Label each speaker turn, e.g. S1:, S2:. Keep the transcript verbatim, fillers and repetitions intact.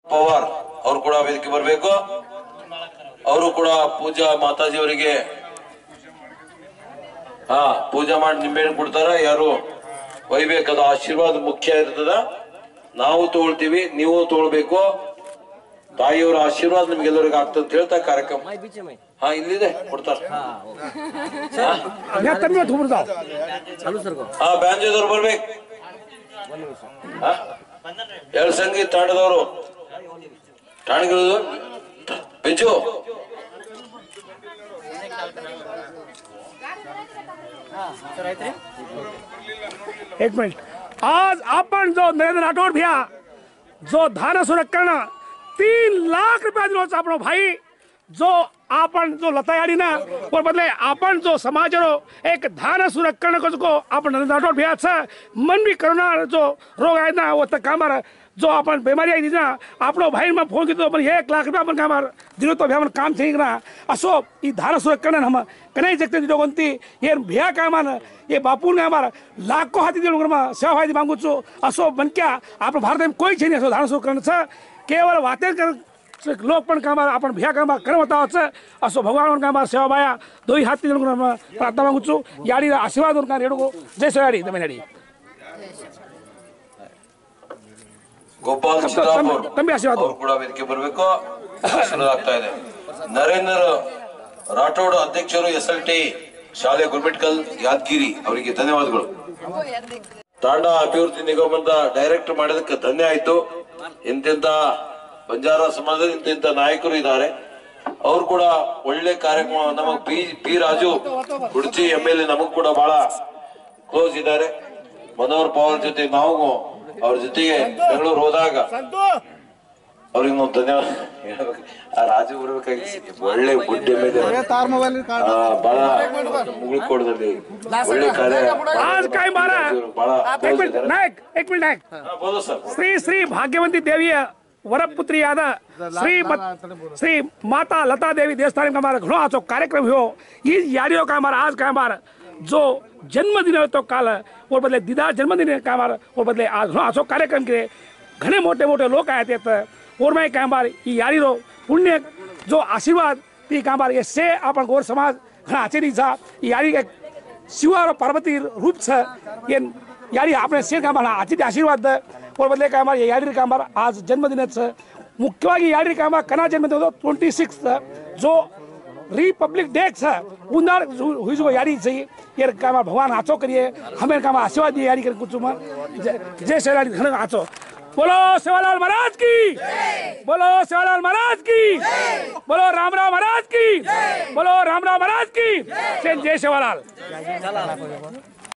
S1: ಪವಾರ್ ಅವರು ಕೂಡ ವೇದಿಕೆ ಬರಬೇಕು. ಅವರು ಕೂಡ ಪೂಜಾ ಮಾತಾಜಿ ಅವರಿಗೆ ಹಾ ಪೂಜೆ ಮಾಡಿ ನಿಂಬೆಹಣ್ಣು ಕೊಡ್ತಾರ. ಯಾರು ಒಯ್ಬೇಕದ ಆಶೀರ್ವಾದ ಮುಖ್ಯ ಇರ್ತದ. ನಾವು ತಗೊಳ್ತೀವಿ, ನೀವು ತಗೊಳ್ಬೇಕು. ತಾಯಿಯವರ ಆಶೀರ್ವಾದ ನಿಮ್ಗೆಲ್ಲರಿಗೂ ಆಗ್ತದೆ ಅಂತ ಹೇಳ್ತಾ ಕಾರ್ಯಕ್ರಮ ಹಾ ಇಲ್ಲಿದೆ ಕೊಡ್ತಾರ. ಹಾ ಬ್ಯಾಂಜೋದವ್ರು ಬರ್ಬೇಕು. ಎರಡು ಸಂಗೀತ ತಾಂಡದವರು ठाणगिरोದು बिजू
S2: एक मिनट आज आपण जो नरेंद्र राठौड़ भैया जो धान सुरक्षण तीन लाख रुपया दिलो आपण भाई जो आपण जो लता याडी ना और बदले आपण जो समाज रो एक धान सुरक्षण को आपण नरेंद्र राठौड़ भैया छ मन भी करोना जो रोग आहे ना वो त कामार जो अपन बीमारी आई थी ना आपनो भाई में फोन किया अपन एक लाख रुपया अपन काम दिलो तो भैया काम थी ना असो ई धान सुरक्षण हम कने जगते दिलोगंती ये भैया काम ये बापू ने हमारा लाखों हाथी दिलो सेवा भाई मांगू छो असो बनक्या आपनो भारत में कोई छे नहीं असो धान सुरक्षण छ केवल वाते कर लोग पण काम अपन भैया काम करम होता छ असो भगवान काम सेवा भाया दो ही हाथी दिलो प्रार्थना मांगू छो याडी आशीर्वाद उनका रेडो जय सेवाड़ी तमिलनाडु
S1: ಗೋಪಾಲ್ ಚಿತ್ತಾಪುರ್ ಅವರು ಕೂಡ ವೇದಿಕೆ ಬರಬೇಕು. ಆಶೀರ್ವಾದ ಆಗ್ತಾ ಇದೆ. ನರೇಂದ್ರ ರಾಠೋಡ್ ಅಧ್ಯಕ್ಷರು ಎಸ್ ಎಲ್ ಟಿ ಶಾಲೆ ಗುರ್ಮಿಟ್ಕಲ್ ಯಾದಗಿರಿ ಅವರಿಗೆ ಧನ್ಯವಾದಗಳು. ತಾಂಡ ಅಭಿವೃದ್ಧಿ ನಿಗಮದ ಡೈರೆಕ್ಟರ್ ಮಾಡೋದಕ್ಕೆ ಧನ್ಯ ಆಯ್ತು. ಇಂತಿಂತ ಬಂಜಾರ ಸಮಾಜದ ಇಂತಿಂತ ನಾಯಕರು ಇದ್ದಾರೆ. ಅವ್ರು ಕೂಡ ಒಳ್ಳೆ ಕಾರ್ಯಕ್ರಮ ನಮಗ್ P P Raju Kudchi M L A ನಮಗ್ ಕೂಡ ಬಹಳ ಕ್ಲೋಸ್ ಇದ್ದಾರೆ. ಮನೋಹರ್ ಪವಾರ್ ಜೊತೆ ನಾವು ಅವ್ರ ಜೊತೆಗೆ ಬೆಂಗಳೂರು ಹೋದಾಗ ಅವ್ರಿಗೆ ನಾವು ಧನ್ಯವಾದ ಹೇಳ್ಬೇಕು. ಆ ರಾಜು ಬರ್ಬೇಕಾಗಿ ಒಳ್ಳೆ ಗುಡ್ಡೆ ಮೇಲೆ ಬಹಳ ಮುಗುಳ್ಕೋಟದಲ್ಲಿ ಒಳ್ಳೆ ಕಾರ್ಯ
S2: ಶ್ರೀ ಶ್ರೀ ಭಾಗ್ಯವಂತಿ ದೇವಿಯ वरपुत्रियाद श्री श्री माता लता देवी देवस्थान का हमारा घणो आचो कार्यक्रम हो. ये यारियों का हमारा आज का हमारा जो जन्मदिन है तो काल और बदले दीदार जन्मदिन का हमारा और बदले आज घणो आचो कार्यक्रम के घने मोटे मोटे लोग आए थे और मैं का हमारे ये यारी रो पुण्य जो आशीर्वाद ये का हमारे से अपन गौर समाज घना आचरी था. यारी के शिवा और पार्वती रूप से ये यारी आपने शेर का हमारा आचरी आशीर्वाद और बदले का हमारे यारी का हमारा आज जन्मदिन मुख्यವಾಗಿ यारी का हमारा कना जन्मदिन ट्वेंटी सिक्स जो रिपब्लिक डे है उन्नार हुई जो यारी चाहिए ये का भगवान आचो करिए हमें का आशीर्वाद दिए यारी कर कुछ जय सेवालाल घन आचो. बोलो सेवालाल महाराज की, बोलो सेवालाल महाराज की, बोलो राम राम महाराज की, बोलो राम राम महाराज की, जय सेवालाल.